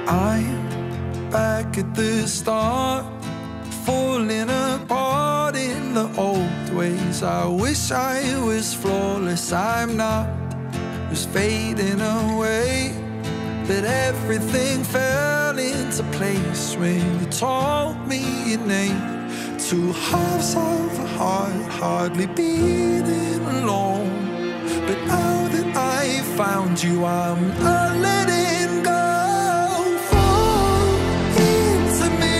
I'm back at the start, falling apart in the old ways. I wish I was flawless, I'm not, just fading away. But everything fell into place when you told me your name. Two halves of a heart, hardly beating alone. But now that I found you, I'm not letting go. Fall into me.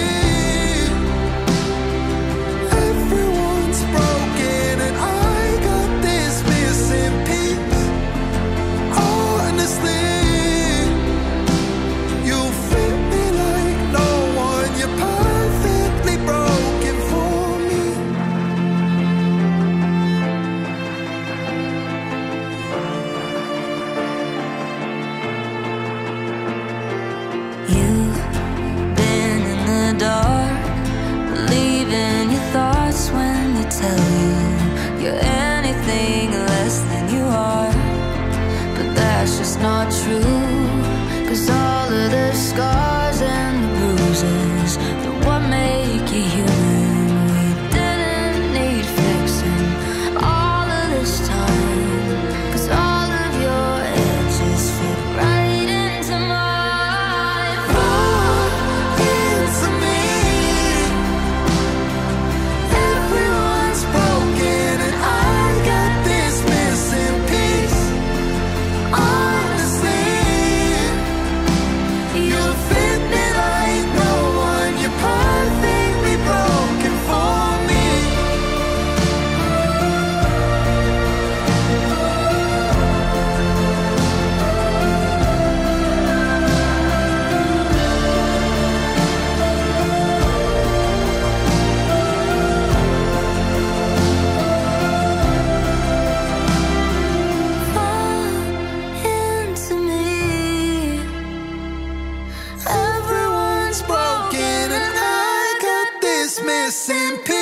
Everyone's broken and I got this missing piece. Honestly, you fit me like no one. You're perfectly broken for me. You've been in the dark, believing your thoughts when they tell you you're anything less than you are. But that's just not true, 'cause all of the scars and the bruises, they're what make you human. We didn't need fixing all of this time, 'cause all of your edges fit right into mine. Fall into me. Everyone's broken and I got this missing piece. Honestly, you fit me like no one. You're perfectly broken for me. Fall into me. Everyone's broken and I got this missing piece.